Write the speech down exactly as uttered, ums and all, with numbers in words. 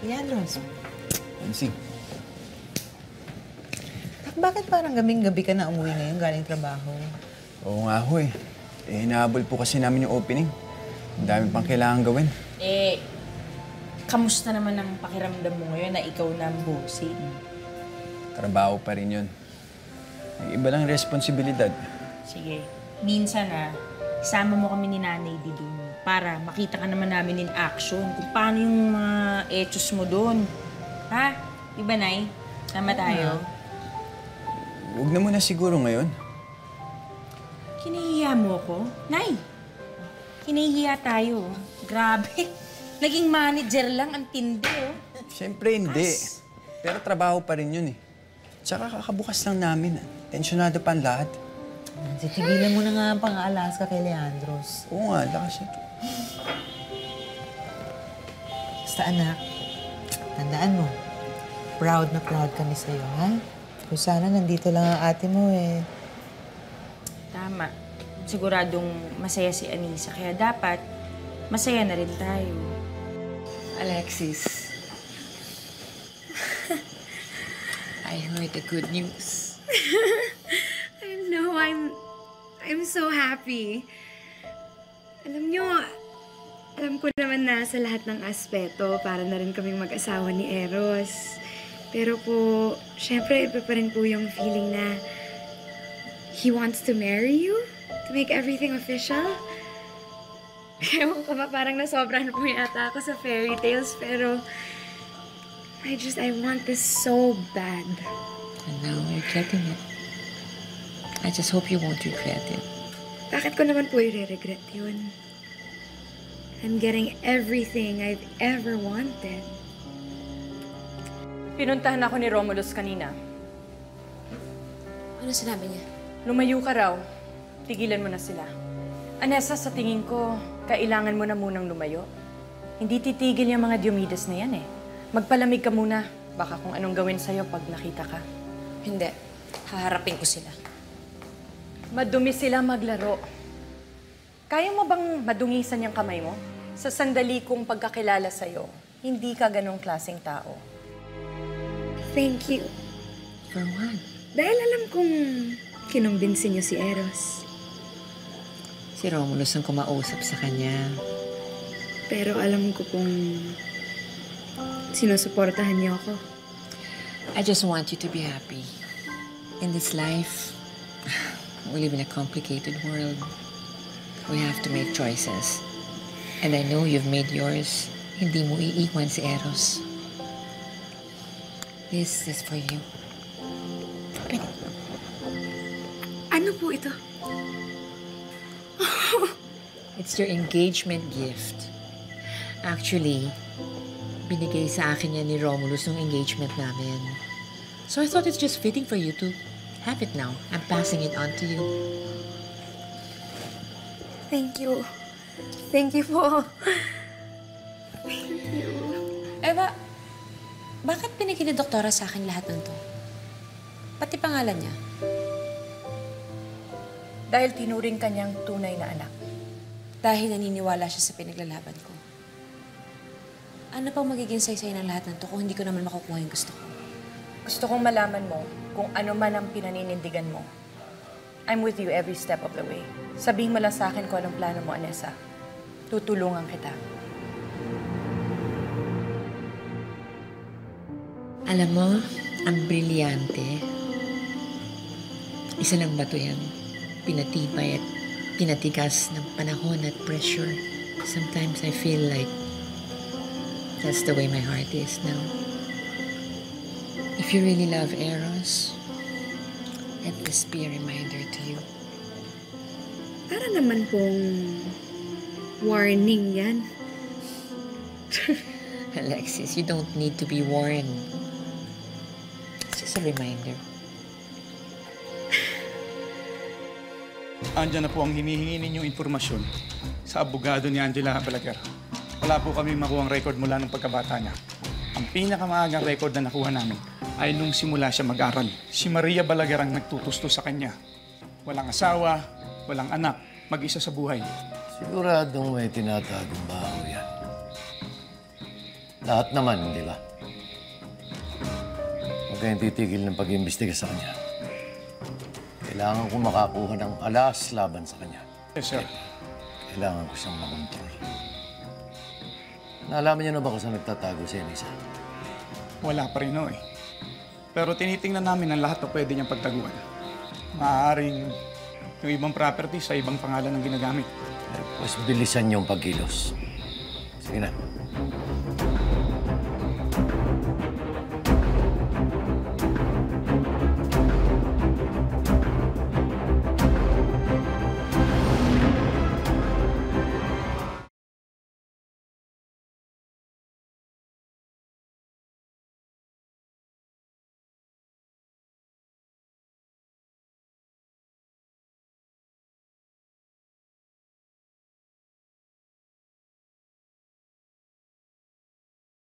Yan, Rose. Nancy. Bakit parang gabing-gabi ka na umuwi ngayon galing trabaho? Oo nga ho eh. Eh, inaabol po kasi namin yung opening. Ang dami pang kailangan gawin. Eh, kamusta naman ang pakiramdam mo ngayon na ikaw na ang bossing? Trabaho pa rin yun. May iba lang responsibilidad. Sige, minsan ah, isama mo kami ni Nanay Di dun para makita ka naman namin in action kung paano yung mga etos mo dun. Ha? Diba, Nay? Tama tayo? Huwag na muna siguro ngayon. Kinahiya mo ko? Nay, kinahiya tayo. Grabe. Naging manager lang ang tindi, oh. Siyempre hindi. As... Pero trabaho pa rin yun eh. Tsaka kakabukas lang namin. Tensyonado pa ang lahat. Nancy, tigilan mo na nga ang pang-Alaska kay Leandros. Oo nga, lakas ito. Basta anak, tandaan mo, proud na proud kami sa'yo, ha? Kung sana nandito lang ang ate mo eh. Tama. Siguradong masaya si Anessa, kaya dapat masaya na rin tayo. Alexis, I heard the good news. I know, I'm... I'm so happy. Alam niyo, alam ko naman na sa lahat ng aspeto, para na rin kaming mag-asawa ni Eros. Pero po, syempre, iba pa rin po yung feeling na he wants to marry you? To make everything official? Ewan ko ba, parang nasobrahan po yata ako sa fairy tales, pero I just, I want this so bad. And now you're getting it. I just hope you won't regret it. Bakit ko naman po i-regret yun? I'm getting everything I've ever wanted. Pinuntahan ako ni Romulus kanina. Ano sinabi niya? Lumayo ka raw. Tigilan mo na sila. Anessa, sa tingin ko, kailangan mo na munang lumayo. Hindi titigil yung mga Diomedes na yan eh. Magpalamig ka muna. Baka kung anong gawin sa'yo pag nakita ka. Hindi. Haharapin ko sila. Madumi sila maglaro. Kaya mo bang madungisan yung kamay mo? Sa sandali kong pagkakilala sa'yo, hindi ka ganong klaseng tao. Thank you. For what? Dahil alam kong kinumbinsin niyo si Eros. Si Romulus ang kumausap sa kanya. Pero alam ko pong sinusuportahan niyo ako. I just want you to be happy. In this life, we live in a complicated world. We have to make choices. And I know you've made yours. Hindi mo iiwan si Eros. This is for you. Ano po ito? It's your engagement gift. Actually, binigay sa akin yan ni Romulus nung engagement namin. So I thought it's just fitting for you to have it now. I'm passing it on to you. Thank you. Thank you po. Thank you. Eva, bakit binigay ni Doktora sa akin lahat ng to? Pati pangalan niya. Dahil tinuring kanyang tunay na anak. Dahil naniniwala siya sa pinaglalaban ko. Ano pang magiging saysay ng lahat ng to kung hindi ko naman makukuha yung gusto ko? Gusto kong malaman mo kung ano man ang pinaninindigan mo. I'm with you every step of the way. Sabihin mo lang sa akin kung anong plano mo, Anessa. Tutulungan kita. Alam mo, ang brilyante. Isa lang ba to yan? Pinatibay at pinatigas ng panahon at pressure. Sometimes I feel like that's the way my heart is now. If you really love Eros, let this be a reminder to you. Para naman pong warning yan. Alexis, you don't need to be warned. It's just a reminder. Andiyan na po ang hinihingi ninyong informasyon sa abogado ni Angela Balaguer. Wala po kami makuhang record mula ng pagkabata niya. Ang pinakamaagang record na nakuha namin ay nung simula siya mag-aral. Si Maria Balaguer ang nagtutusto sa kanya. Walang asawa, walang anak, mag-isa sa buhay. Siguradong may tinatagong baho yan. Lahat naman, di ba? Huwag kayong titigil ng pag-iimbestiga sa kanya. Kailangan ko makakuha ng alas laban sa kanya. Yes, sir. Kailangan ko siyang makontrol. Naalaman niyo na ba kung saan nagtatago si Anessa? Wala pa rin, no, eh. Pero tinitingnan namin ang lahat na pwede niyang pagtaguan. Maaaring yung ibang property sa ibang pangalan ang ginagamit. Eh, pues bilisan niyo ang pagkilos. Sige na.